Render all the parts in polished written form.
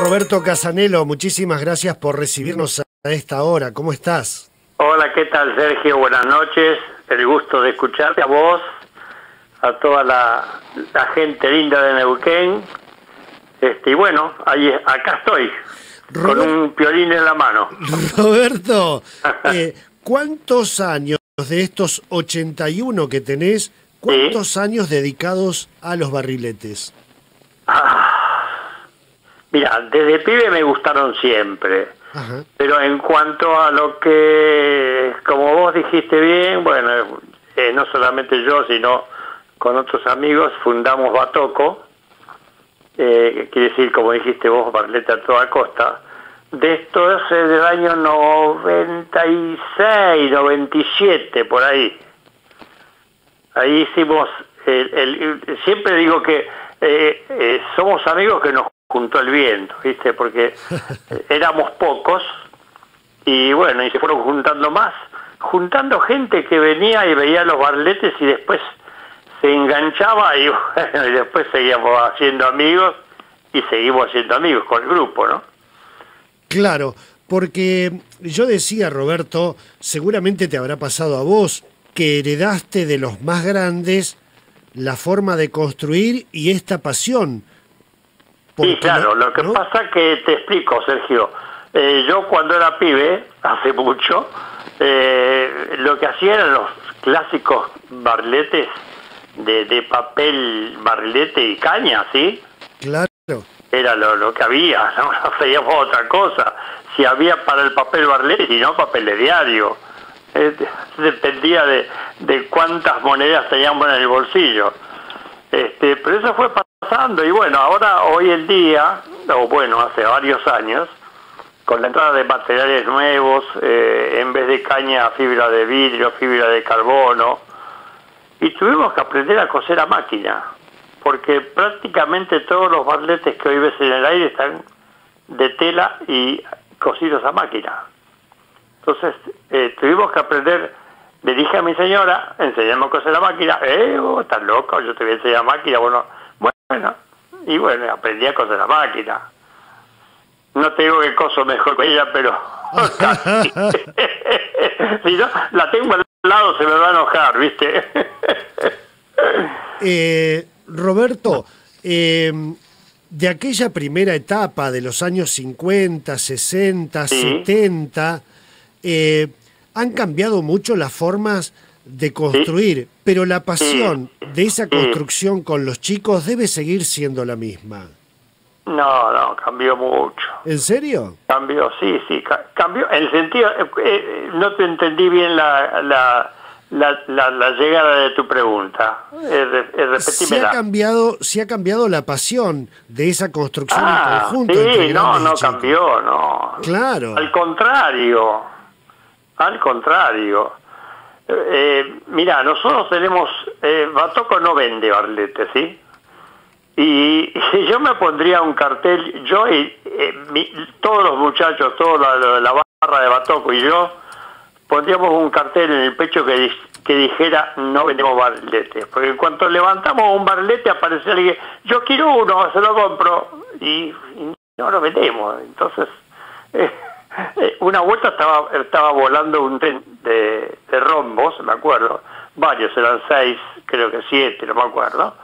Roberto Casanello, muchísimas gracias por recibirnos a esta hora. ¿Cómo estás? Hola, ¿qué tal, Sergio? Buenas noches. El gusto de escucharte a vos, a toda la gente linda de Neuquén. Y bueno, acá estoy, con un piolín en la mano. Roberto, ¿cuántos años de estos 81 que tenés, cuántos años dedicados a los barriletes? Mira, desde pibe me gustaron siempre. Ajá. Pero en cuanto a lo que, como vos dijiste bien, bueno, no solamente yo, sino con otros amigos, fundamos Batoco, quiere decir, como dijiste vos, barrilete a toda costa. De esto es del año 96, 97, por ahí. Ahí hicimos, siempre digo que somos amigos que nos juntó el viento, ¿viste? Porque éramos pocos y bueno, y se fueron juntando más, juntando gente que venía y veía los barletes y después se enganchaba y bueno, y después seguíamos haciendo amigos y seguimos siendo amigos con el grupo, ¿no? Claro, porque yo decía, Roberto, seguramente te habrá pasado a vos, que heredaste de los más grandes la forma de construir y esta pasión. Sí, claro, lo que pasa que te explico, Sergio. Yo cuando era pibe, hace mucho, lo que hacía eran los clásicos barriletes de papel, barrilete y caña, ¿sí? Claro. Era lo que había, no hacíamos otra cosa. Si había para el papel barrilete, si no, papel de diario. Dependía de cuántas monedas teníamos en el bolsillo. Pero eso fue pasando y bueno, ahora hoy en día, o bueno, hace varios años, con la entrada de materiales nuevos, en vez de caña, fibra de vidrio, fibra de carbono, y tuvimos que aprender a coser a máquina, porque prácticamente todos los barletes que hoy ves en el aire están de tela y cosidos a máquina. Entonces, tuvimos que aprender. Le dije a mi señora, enseñame a coser la máquina. Estás loco, yo te voy a enseñar máquina. Bueno, y bueno, aprendí a coser la máquina. No te digo que coso mejor que ella, pero casi. Si no, la tengo al lado, se me va a enojar, ¿viste? Roberto, de aquella primera etapa de los años 50, 60, sí. 70... han cambiado mucho las formas de construir, pero la pasión de esa construcción con los chicos debe seguir siendo la misma. No, cambió mucho. ¿En serio? Cambió, sí, cambió. En el sentido, no te entendí bien la llegada de tu pregunta. Repetímela. Sí ha cambiado la pasión de esa construcción en conjunto. Sí, no cambió, no. Claro. Al contrario. Mira, nosotros tenemos... Batoco no vende barletes, ¿sí? Y yo me pondría un cartel, yo y todos los muchachos, toda la barra de Batoco y yo, pondríamos un cartel en el pecho que dijera no vendemos barletes. Porque en cuanto levantamos un barlete aparece alguien, yo quiero uno, se lo compro, y no lo vendemos. Entonces... una vuelta estaba volando un tren de rombos, me acuerdo, varios, eran 6, creo que 7, no me acuerdo,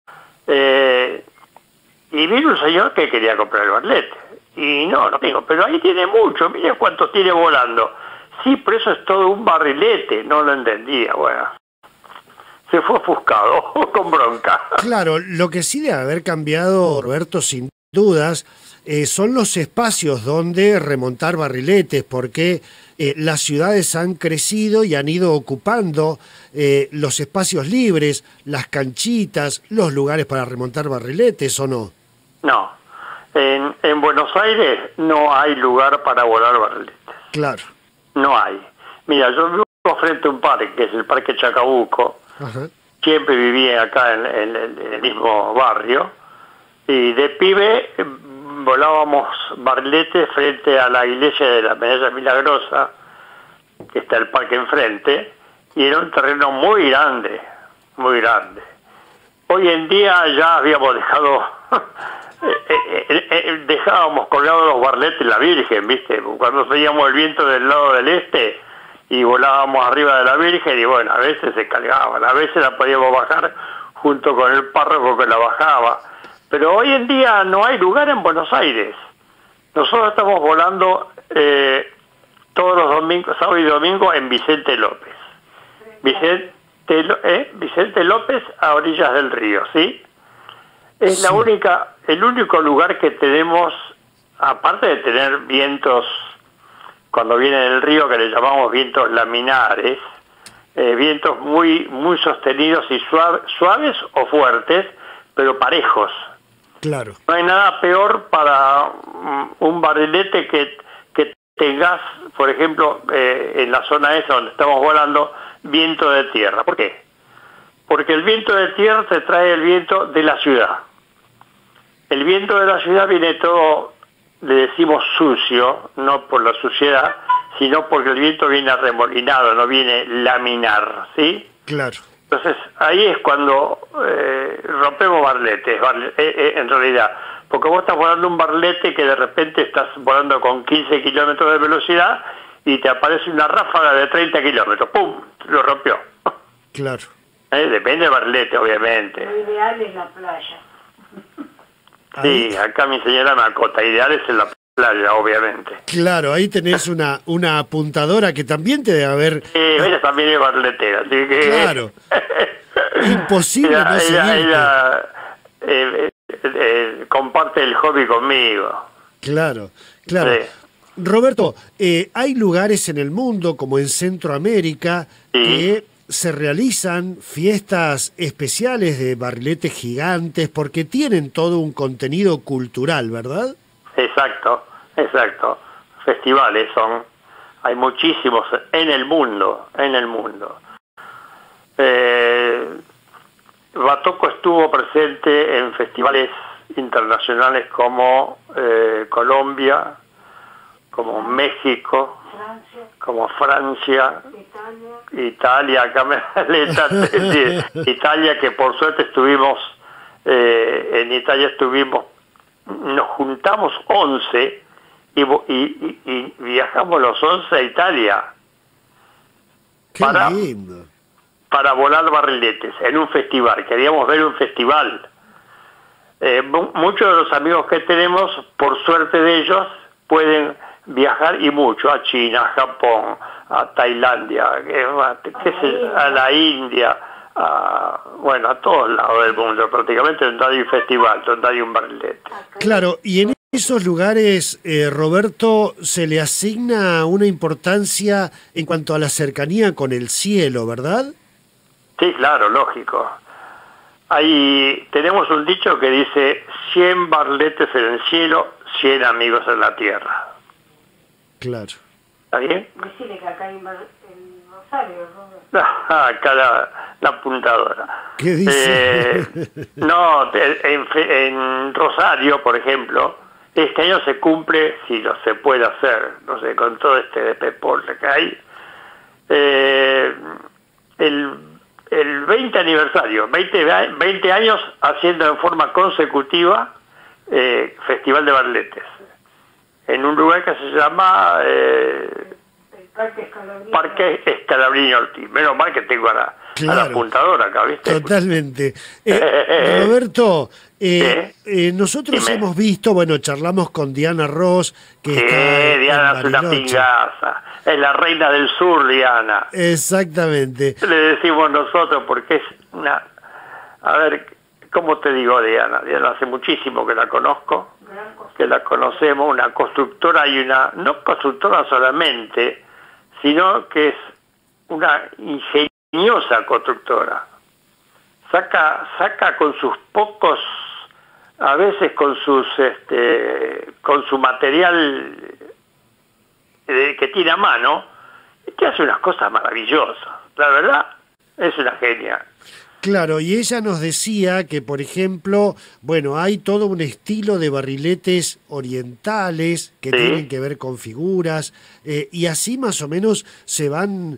y vino un señor que quería comprar el barlete, y no tengo, pero ahí tiene mucho, mire cuántos tiene volando. Sí, pero eso es todo un barrilete, no lo entendía, bueno, se fue ofuscado, con bronca. Claro, lo que sí debe haber cambiado, Roberto, sin dudas, son los espacios donde remontar barriletes, porque las ciudades han crecido y han ido ocupando los espacios libres, las canchitas, los lugares para remontar barriletes, ¿o no? No, en Buenos Aires no hay lugar para volar barriletes. Claro. No hay. Mira, yo vivo frente a un parque, que es el Parque Chacabuco. Ajá. Siempre viví acá en el mismo barrio, y de pibe volábamos barriletes frente a la iglesia de la Medalla Milagrosa, que está el parque enfrente, y era un terreno muy grande, muy grande. Hoy en día ya habíamos dejado dejábamos colgados los barletes la Virgen, ¿viste? Cuando seguíamos el viento del lado del este y volábamos arriba de la Virgen, y bueno, a veces se cargaban, a veces la podíamos bajar junto con el párroco que la bajaba. Pero hoy en día no hay lugar en Buenos Aires. Nosotros estamos volando todos los domingos, sábado y domingo, en Vicente López. Vicente López a orillas del río, ¿sí? Es Sí. el único lugar que tenemos, aparte de tener vientos, cuando viene del río, que le llamamos vientos laminares, vientos muy sostenidos y suaves o fuertes, pero parejos. Claro. No hay nada peor para un barrilete que tengas, por ejemplo, en la zona esa donde estamos volando, viento de tierra. ¿Por qué? Porque el viento de tierra te trae el viento de la ciudad. El viento de la ciudad viene todo, le decimos sucio, no por la suciedad, sino porque el viento viene arremolinado, no viene laminar, ¿sí? Claro. Entonces, ahí es cuando rompemos barletes, en realidad. Porque vos estás volando un barlete que de repente estás volando con 15 kilómetros de velocidad y te aparece una ráfaga de 30 kilómetros. ¡Pum! Lo rompió. Claro. Depende del barlete, obviamente. Lo ideal es la playa. Ahí, Sí, acá mi señora me acota. Ideal es en la playa, obviamente. claro, ahí tenés una apuntadora que también te debe haber... Ella también es barletera, así que... Claro. Imposible no seguirte. ella comparte el hobby conmigo. Claro, claro. Sí. Roberto, hay lugares en el mundo, como en Centroamérica, Sí. que se realizan fiestas especiales de barriletes gigantes porque tienen todo un contenido cultural, ¿verdad? Exacto. Festivales hay muchísimos en el mundo. Batoco estuvo presente en festivales internacionales como Colombia, como México, Francia, como Francia, Italia, Italia, Italia, que por suerte estuvimos, en Italia nos juntamos 11 y viajamos los 11 a Italia Qué Para- lindo. para volar barriletes en un festival. Queríamos ver un festival. Muchos de los amigos que tenemos, por suerte de ellos, pueden viajar y mucho a China, a Japón, a Tailandia, a la India, a todos lados del mundo, prácticamente donde hay un festival, donde hay un barrilete. Claro, y en esos lugares, Roberto, se le asigna una importancia en cuanto a la cercanía con el cielo, ¿verdad? Sí, claro, lógico. Ahí tenemos un dicho que dice 100 barletes en el cielo, 100 amigos en la tierra. Claro. ¿Está bien? decirle que acá hay en Rosario, Robert. Acá la apuntadora. ¿Qué dice? No, en Rosario, por ejemplo, este año se cumple, si lo se puede hacer, no sé, con todo este de Pepol que hay, el 20 aniversario, 20 años haciendo en forma consecutiva Festival de Barletes, en un lugar que se llama El Parque Escalabrini. Parque Escalabrini Ortiz. Menos mal que tengo a la Claro. apuntadora acá, ¿viste? Totalmente. Roberto, nosotros Dime. hemos visto, bueno, charlamos con Diana Ross, que Sí, está Diana en es una Bariloche. pingaza. Es la reina del sur, Diana. Exactamente. Le decimos nosotros porque es una... A ver, ¿cómo te digo, Diana? Diana hace muchísimo que la conozco, Gran cosa. que la conocemos, una constructora y una... No constructora solamente, sino que es una ingeniosa constructora. Saca con sus pocos, a veces con su material que tiene a mano, que hace unas cosas maravillosas. La verdad, es una genia. Claro, y ella nos decía que, por ejemplo, bueno, hay todo un estilo de barriletes orientales que Sí. tienen que ver con figuras, y así más o menos se van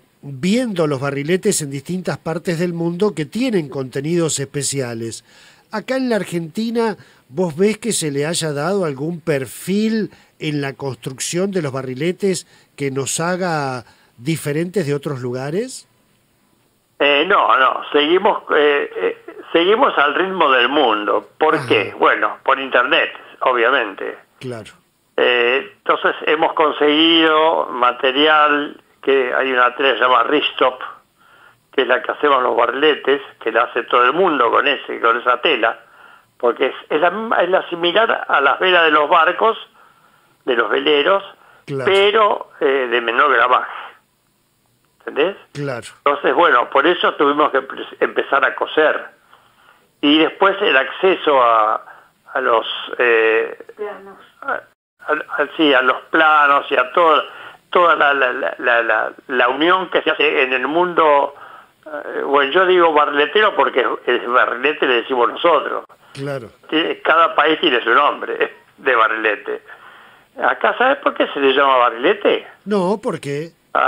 viendo los barriletes en distintas partes del mundo que tienen contenidos especiales. acá en la Argentina, ¿vos ves que se le haya dado algún perfil en la construcción de los barriletes que nos haga diferentes de otros lugares? No, seguimos al ritmo del mundo. ¿Por qué? Bueno, por internet, obviamente. Claro. Entonces hemos conseguido material, que hay una tela llamada Ristop, que es la que hacemos los barriletes, que la hace todo el mundo con esa tela, porque es la similar a las velas de los barcos, de los veleros, claro, pero de menor gramaje. ¿Entendés? Claro. Entonces, bueno, por eso tuvimos que empezar a coser. Y después el acceso a los... Planos. a los planos y a toda la unión que se hace en el mundo. Bueno, yo digo barriletero porque el barrilete le decimos nosotros. Claro. Cada país tiene su nombre de barrilete. Acá, ¿sabes por qué se le llama barrilete? No, ¿por qué?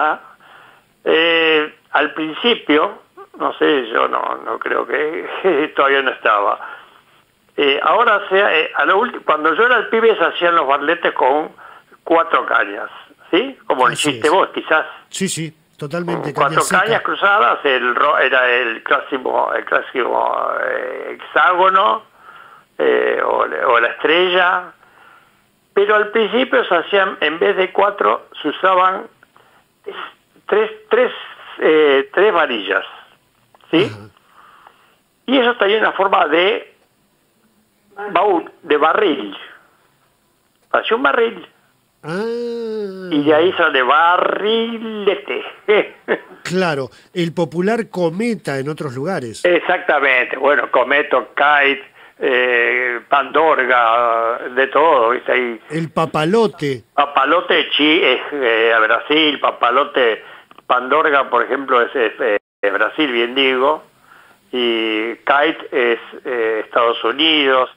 Al principio, no sé, yo no creo que todavía no estaba. Ahora, cuando yo era el pibe, se hacían los barriletes con 4 cañas, ¿sí? Como lo hiciste vos, quizás. Sí, sí, totalmente. 4 cañas cruzadas, era el clásico hexágono o la estrella. Pero al principio se hacían, en vez de 4, se usaban tres varillas, ¿sí? Ajá. Y eso tenía una forma de baúl, de barril. Parecía un barril. Y de ahí sale barrilete. Claro, el popular cometa en otros lugares. Exactamente, bueno, cometo, kite, pandorga, de todo, ¿viste? Ahí. El papalote. Papalote es Brasil, papalote, pandorga, por ejemplo, es Brasil, bien digo, y kite es Estados Unidos,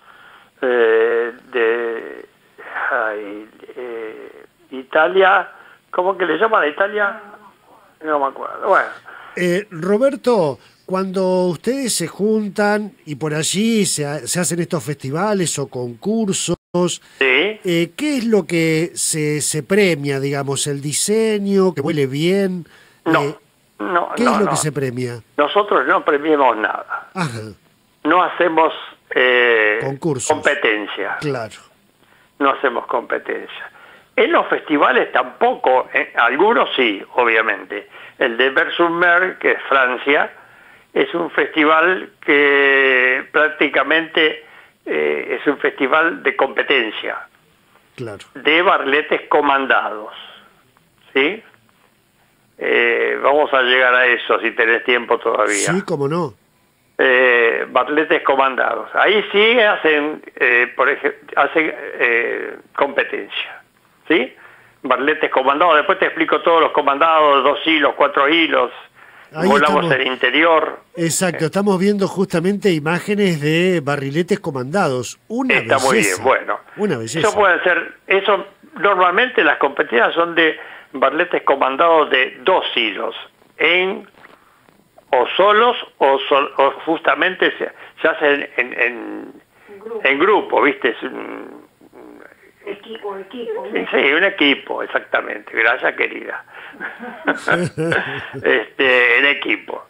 Italia, ¿cómo que le llaman a Italia? No me acuerdo. Bueno. Roberto, cuando ustedes se juntan y por allí se hacen estos festivales o concursos, ¿sí? ¿Qué es lo que se premia, digamos? ¿El diseño, que huele bien? ¿Qué es lo que se premia? Nosotros no premiamos nada. Ajá. No hacemos concursos, competencia. Claro. No hacemos competencia. En los festivales tampoco, algunos sí, obviamente. El de Vers-sur-Mer, que es Francia, es un festival que prácticamente es un festival de competencia. Claro. De barriletes comandados. ¿Sí? Vamos a llegar a eso si tenés tiempo todavía. Sí, cómo no. Barriletes comandados. Ahí sí hacen, por ejemplo, competencia. ¿Sí? Barriletes comandados. Después te explico todos los comandados, 2 hilos, 4 hilos. Ahí volamos estamos, el interior. Exacto, estamos viendo justamente imágenes de barriletes comandados. Está belleza, muy bien, bueno. Una belleza. Eso puede ser, normalmente las competencias son de barriletes comandados de 2 hilos, o solos o justamente se hacen en grupo, ¿viste? Equipo. Sí, un equipo, exactamente. Gracias, querida. En equipo.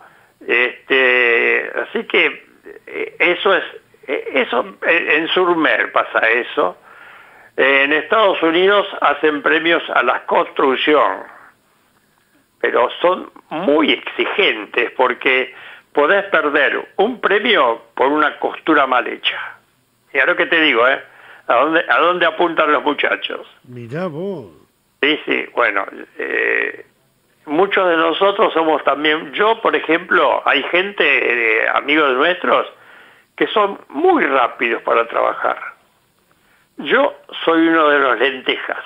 Así que eso en Sur-Mer pasa eso. En Estados Unidos hacen premios a la construcción, pero son muy exigentes porque podés perder un premio por una costura mal hecha. Y ahora que te digo, ¿A dónde apuntan los muchachos? Mirá vos. Sí, bueno, muchos de nosotros somos también, yo por ejemplo, hay gente, amigos nuestros, que son muy rápidos para trabajar. Yo soy uno de los lentejas.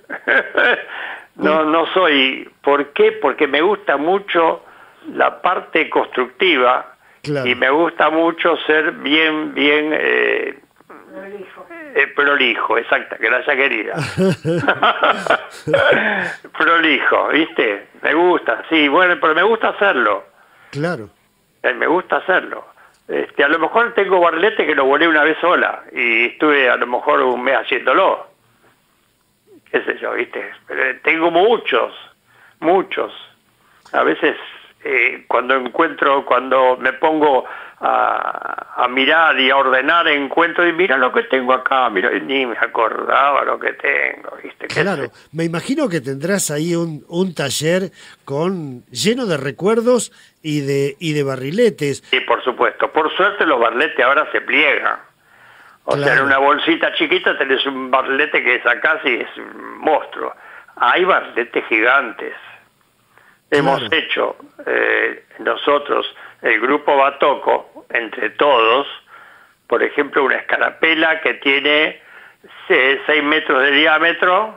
No soy, ¿por qué? Porque me gusta mucho la parte constructiva. Claro. Y me gusta mucho ser bien prolijo, exacta, gracias, querida. Prolijo, ¿viste? Me gusta, sí, bueno, pero me gusta hacerlo. Claro. Me gusta hacerlo. A lo mejor tengo barrilete que lo volé una vez sola y estuve a lo mejor un mes haciéndolo. Qué sé yo, ¿viste? Pero tengo muchos. A veces cuando me pongo a mirar y a ordenar, encuentro y mira lo que tengo acá, mira, ni me acordaba lo que tengo, ¿viste? Claro, me imagino que tendrás ahí un taller lleno de recuerdos y de barriletes. Sí, por supuesto. Por suerte los barriletes ahora se pliegan. O sea, en una bolsita chiquita tenés un barrilete que sacás y es un monstruo. Hay barriletes gigantes. Hemos hecho nosotros, el grupo Batoco, entre todos, por ejemplo, una escarapela que tiene 6 metros de diámetro,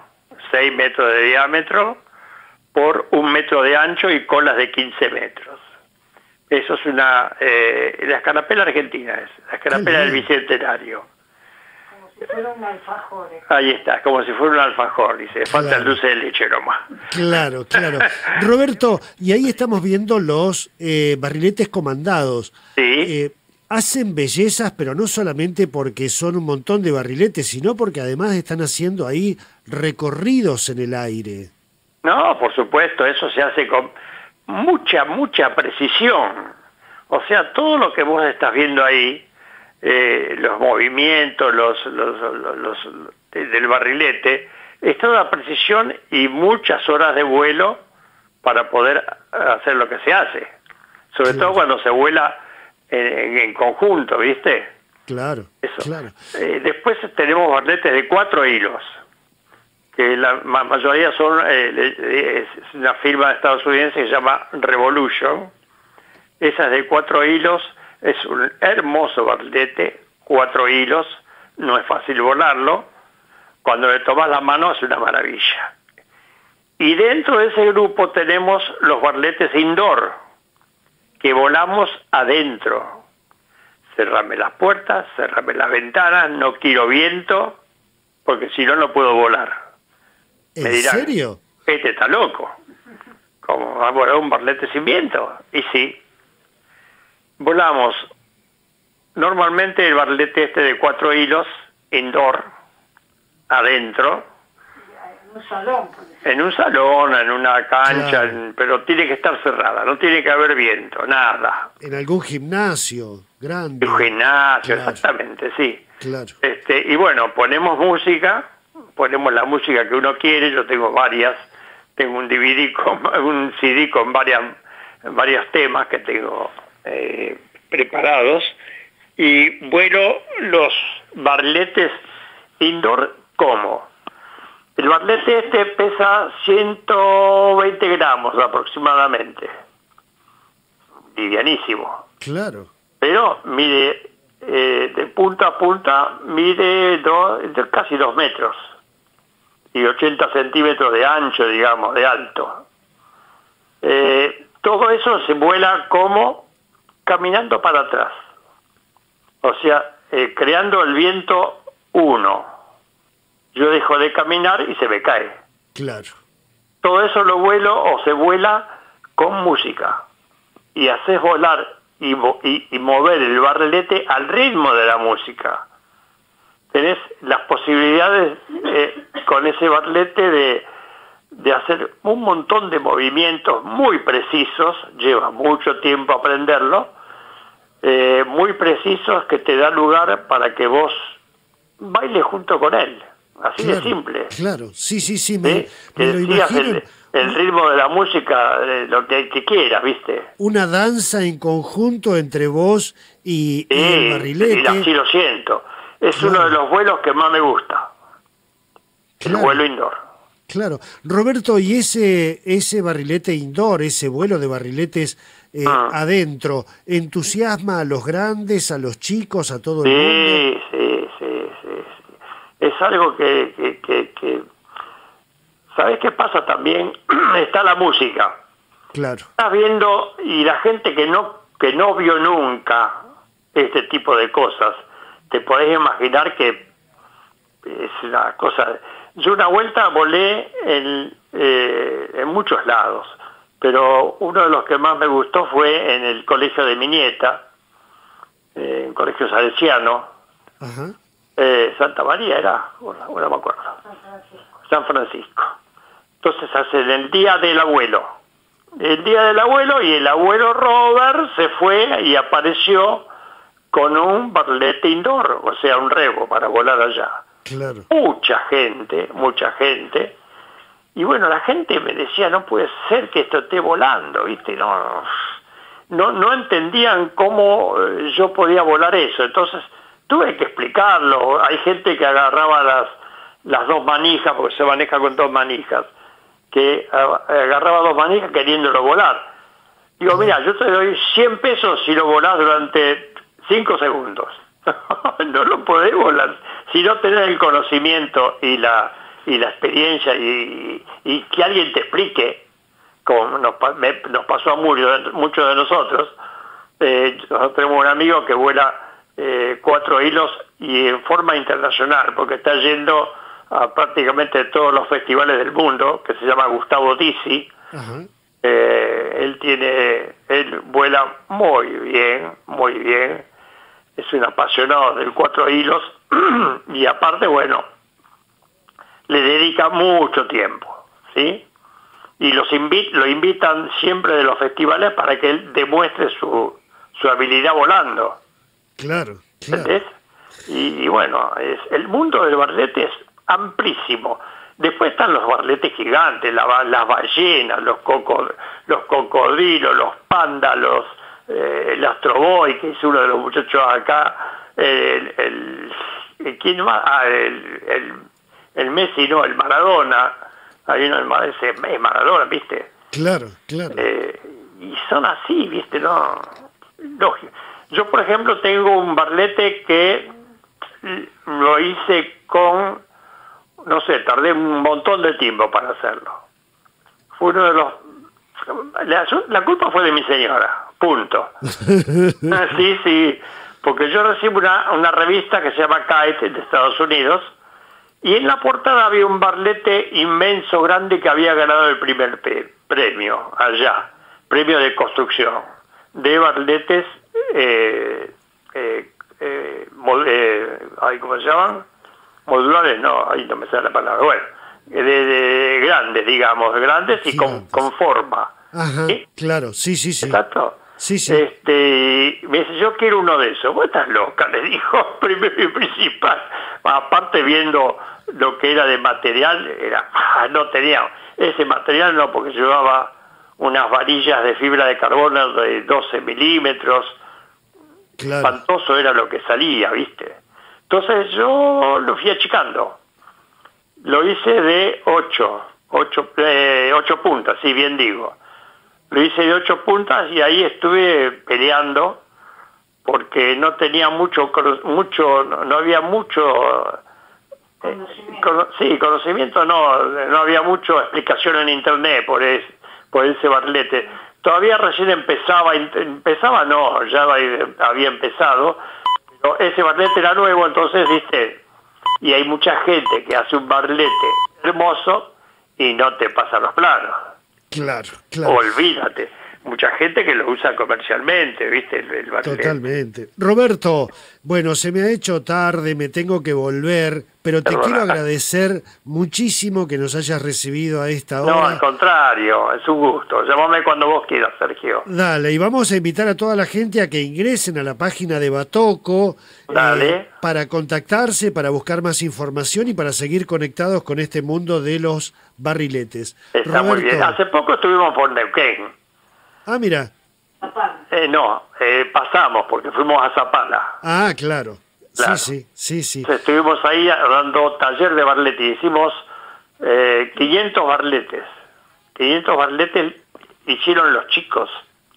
por 1 metro de ancho y colas de 15 metros. Eso es la escarapela argentina, la escarapela del Bicentenario. Como si fuera un alfajor. Ahí está, como si fuera un alfajor, dice, falta el dulce de leche nomás. Claro. Roberto, y ahí estamos viendo los barriletes comandados. Sí. Hacen bellezas, pero no solamente porque son un montón de barriletes, sino porque además están haciendo ahí recorridos en el aire. No, por supuesto, eso se hace con mucha precisión. O sea, todo lo que vos estás viendo ahí, los movimientos del barrilete, es toda precisión y muchas horas de vuelo para poder hacer lo que se hace. Sobre todo cuando se vuela en conjunto, ¿viste? Claro, eso. Claro. Después tenemos barriletes de 4 hilos, que la mayoría son es una firma estadounidense que se llama Revolution. Esas de 4 hilos, es un hermoso barrilete, 4 hilos, no es fácil volarlo, cuando le tomas la mano es una maravilla. Y dentro de ese grupo tenemos los barriletes indoor, que volamos adentro. Cerrame las puertas, cerrame las ventanas, no quiero viento, porque si no, no puedo volar. Me dirán, ¿serio? Este está loco. ¿Cómo va a volar un barrilete sin viento? Y sí. Volamos normalmente el barrilete de 4 hilos, indoor, adentro. En un salón. En un salón, en una cancha, pero tiene que estar cerrada, no tiene que haber viento, nada. En algún gimnasio grande. Un gimnasio, exactamente, sí. Claro. Y bueno, ponemos música, ponemos la música que uno quiere, yo tengo varias, tengo un un CD con varios temas que tengo preparados, y vuelo los barriletes indoor como. El barrilete pesa 120 gramos aproximadamente, livianísimo. Claro. Pero mide, de punta a punta, mide casi 2 metros y 80 centímetros de ancho, digamos, de alto. Todo eso se vuela como caminando para atrás, o sea, creando el viento 1. Yo dejo de caminar y se me cae. Claro. Todo eso lo vuelo o se vuela con música. Y haces volar y mover el barrilete al ritmo de la música. Tenés las posibilidades con ese barrilete de hacer un montón de movimientos muy precisos, lleva mucho tiempo aprenderlo, muy precisos que te da lugar para que vos bailes junto con él. Así de simple. Claro, sí, me lo imagino. El ritmo de la música, lo que quieras, ¿viste? Una danza en conjunto entre vos y el barrilete. Sí, lo siento. Es uno de los vuelos que más me gusta. El vuelo indoor. Claro. Roberto, ¿y ese barrilete indoor, ese vuelo de barriletes adentro, entusiasma a los grandes, a los chicos, a todo el mundo? Sí. Es algo que ¿sabés qué pasa también? Está la música. Claro. Estás viendo, y la gente que no vio nunca este tipo de cosas, te podés imaginar que es una cosa. Yo una vuelta volé en muchos lados, pero uno de los que más me gustó fue en el colegio de mi nieta, en colegio salesiano. Ajá. Santa María era, bueno, no me acuerdo. San Francisco. Entonces hacen el Día del Abuelo. El Día del Abuelo, y el abuelo Robert se fue y apareció con un barlete indoor, o sea, un rebo para volar allá. Claro. Mucha gente. Y bueno, la gente me decía, no puede ser que esto esté volando, ¿viste? No entendían cómo yo podía volar eso. Entonces tuve que explicarlo. Hay gente que agarraba las dos manijas, porque se maneja con dos manijas, que agarraba dos manijas queriéndolo volar. Digo, mira, yo te doy 100 pesos si lo volás durante 5 segundos. No lo podés volar. Si no tenés el conocimiento y la experiencia y que alguien te explique, como nos pasó a muchos de nosotros. Nosotros tenemos un amigo que vuela 4 hilos y en forma internacional, porque está yendo a prácticamente todos los festivales del mundo, que se llama Gustavo Dizzi. Él vuela muy bien, es un apasionado del 4 hilos y aparte, bueno, le dedica mucho tiempo, ¿sí? Y lo invitan siempre de los festivales para que él demuestre su habilidad volando. Claro. ¿Entendés? Y bueno, el mundo del barlete es amplísimo. Después están los barletes gigantes, las ballenas, los cocodrilos, los pandas, el Astroboy, que es uno de los muchachos acá, ¿quién más? El Messi, no, el Maradona. Hay uno, es Maradona, ¿viste? Claro. Y son así, ¿viste? No. Yo, por ejemplo, tengo un barlete que lo hice con, no sé, tardé un montón de tiempo para hacerlo. Fue uno de los... La culpa fue de mi señora, punto. Sí, porque yo recibo una revista que se llama Kite de Estados Unidos, y en la portada había un barlete inmenso, grande, que había ganado el primer premio allá, premio de construcción, de barletes, ¿cómo se llaman? Modulares, no, ahí no me sale la palabra, bueno, de grandes, digamos, grandes y con forma. Ajá, ¿sí? Claro, sí. Exacto. Sí. Me dice, yo quiero uno de esos. Vos estás loca, le dijo, primero y principal. Aparte, viendo lo que era de material, no tenía ese material, no, porque llevaba unas varillas de fibra de carbono de 12 milímetros. Claro. Espantoso era lo que salía, ¿viste? Entonces yo lo fui achicando. Lo hice de 8 puntas, sí, bien digo. Lo hice de 8 puntas y ahí estuve peleando porque no tenía no había mucho conocimiento, no había mucha explicación en internet por ese barlete. Todavía recién empezaba no, ya había empezado, pero ese barlete era nuevo, entonces, ¿viste? Y hay mucha gente que hace un barlete hermoso y no te pasa los planos. Claro. Olvídate. Mucha gente que lo usa comercialmente, ¿viste? El barlete. Totalmente. Roberto, bueno, se me ha hecho tarde, me tengo que volver, pero te quiero agradecer muchísimo que nos hayas recibido a esta hora. No, al contrario, es un gusto. Llámame cuando vos quieras, Sergio. Dale, y vamos a invitar a toda la gente a que ingresen a la página de Batoco para contactarse, para buscar más información y para seguir conectados con este mundo de los barriletes. Está muy bien. Hace poco estuvimos por Neuquén. Ah, mira. Pasamos porque fuimos a Zapala. Ah, claro. Claro. Sí. Estuvimos ahí dando taller de barlete. Hicimos 500 barletes. 500 barletes hicieron los chicos.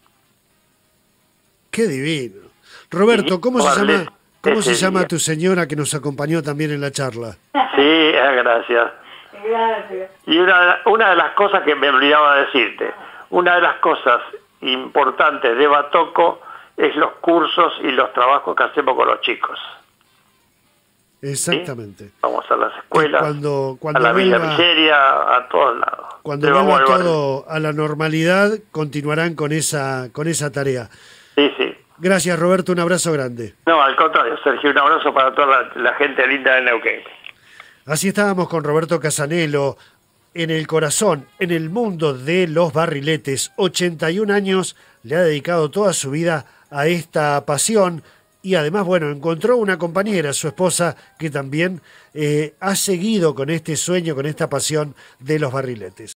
Qué divino. Roberto, ¿cómo se llama tu señora que nos acompañó también en la charla? Sí, gracias. Y una de las cosas que me olvidaba decirte, una de las cosas importantes de Batoco es los cursos y los trabajos que hacemos con los chicos. Exactamente. ¿Sí? Vamos a las escuelas, cuando a la Villa Miseria, a todos lados. Cuando vuelva todo a la normalidad, continuarán con esa tarea. Sí. Gracias, Roberto, un abrazo grande. No, al contrario, Sergio, un abrazo para toda la gente linda de Neuquén. Así estábamos con Roberto Casanelo, en el corazón, en el mundo de los barriletes. 81 años, le ha dedicado toda su vida a esta pasión y además, bueno, encontró una compañera, su esposa, que también ha seguido con este sueño, con esta pasión de los barriletes.